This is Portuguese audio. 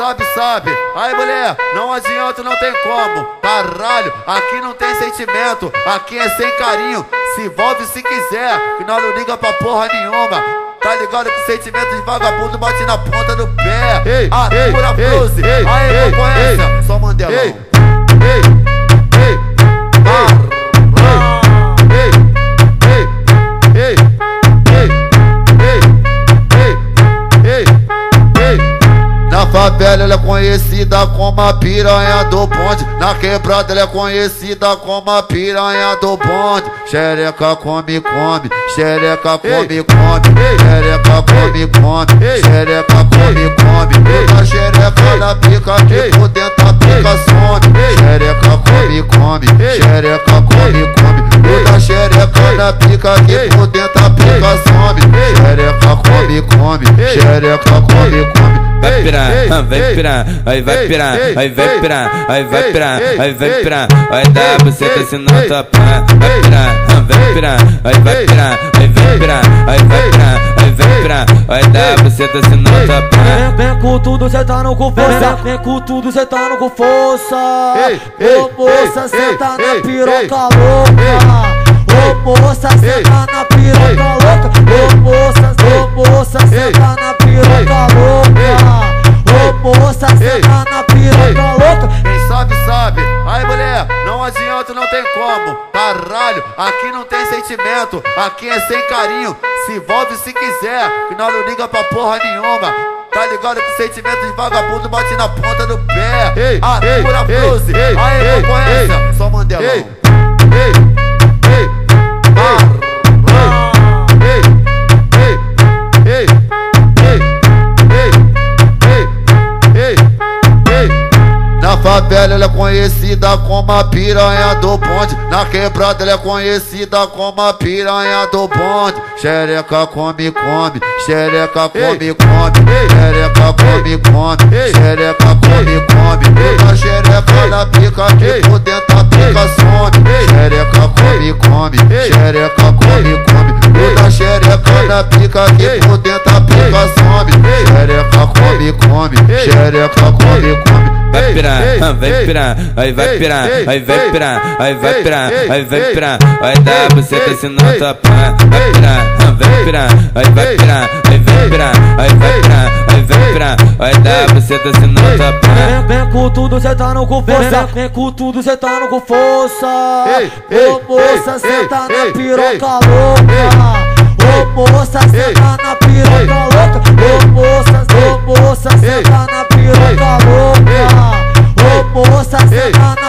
sabe, sabe. Aí mulher, não adianta, não tem como. Caralho, aqui não tem sentimento, aqui é sem carinho. Se envolve se quiser, que nós não liga pra porra nenhuma. Tá ligado que sentimento de vagabundo bate na ponta do pé. Pura Froze, aí concorrência, só Mandelão. Na favela ela é conhecida como a piranha do bonde. Na quebrada ela é conhecida como a piranha do bonde. Xereca come, come, xereca come, come, xereca come, come, xereca come, come. Toda xereca na pica que por dentro a pica some. Xereca come, come, xereca come, come. Toda xereca na pica que por dentro a pica some. Xereca come, come, xereca come, come. Vai pirar, vai pirar, aí vai pirar, aí vai pirar, aí vai pirar, aí vai pirar, vai dar buceta se não topar. Vai pirar, vai pirar, aí vai pirar, aí vai pirar, aí vai pirar, aí vai pirar, vai dar buceta se não topar. Vem com tudo, cê tá no com força. Vem com tudo, cê tá no com força. Ô moça, cê tá na piroca louca. Ô moça, cê tá na piroca louca. Ô moça, cê tá na piroca louca. Ô moça, cê tá na piroca louca. Quem sabe, sabe. Aí mulher, não adianta, não tem como. Caralho, aqui não tem sentimento, aqui é sem carinho. Se envolve se quiser, que nós não liga pra porra nenhuma. Tá ligado que sentimento de vagabundo bate na ponta do pé. Pura Froze, aí concorrência, só Mandelão. Na favela ela é conhecida como a piranha do bonde. Na quebrada ela é conhecida como a piranha do bonde. Xereca come, come, xereca come, come, xereca come, come, xereca come, come. Toda xereca na pica que por dentro a pica some. Xereca come, come, xereca come, come. Toda xereca na pica que por dentro a pica some. Xereca come, come, xereca come, come. Vai pirar, vai pirar, aí vai pirar, aí vai pirar, aí vai pirar, aí vai pirar, vai dar buceta se não topar. Vai pirar, vai pirar, aí vai pirar, aí vai pirar, aí vai pirar, aí vai pirar, vai dar buceta se não topar. Vem com tudo, cê tá no com força. Vem com tudo, cê tá no com força. Ô moça, cê tá na piroca louca. Ô moça, cê tá na piroca louca. Ô moça, cê tá na piroca louca. Ô moça, cê tá na